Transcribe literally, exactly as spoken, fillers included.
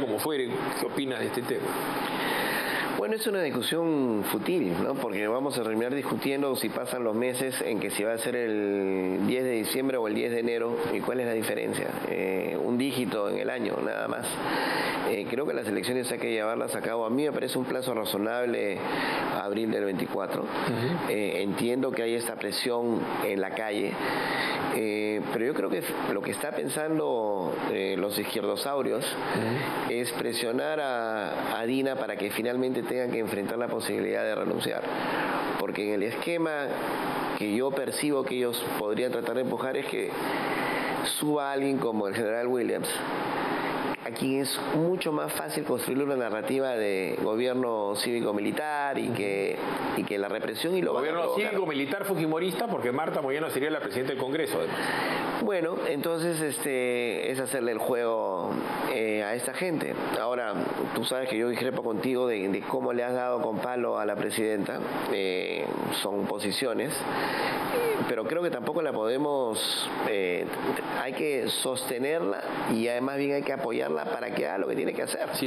como fuere. ¿Qué opinas de este tema? Bueno, es una discusión fútil, ¿no? Porque vamos a terminar discutiendo si pasan los meses en que si va a ser el diez de diciembre o el diez de enero, y cuál es la diferencia. Eh, un dígito en el año, nada más. Eh, creo que las elecciones hay que llevarlas a cabo. A mí me parece un plazo razonable, abril del veinticuatro. Uh-huh. eh, entiendo que hay esta presión en la calle, eh, pero yo creo que lo que está pensando eh, los izquierdosaurios uh-huh. es presionar a, a Dina para que finalmente tengan que enfrentar la posibilidad de renunciar. Porque en el esquema que yo percibo que ellos podrían tratar de empujar es que suba alguien como el general Williams, a quien es mucho más fácil construir una narrativa de gobierno cívico-militar y que, y que la represión y lo gobierno cívico-militar fujimorista, porque Marta Moyano sería la presidenta del Congreso, además. Bueno, entonces este es hacerle el juego eh, a esta gente. Ahora, tú sabes que yo discrepo contigo de, de cómo le has dado con palo a la presidenta. Eh, son posiciones, pero creo que tampoco la podemos, eh, hay que sostenerla y además bien hay que apoyarla para que haga lo que tiene que hacer. Sí.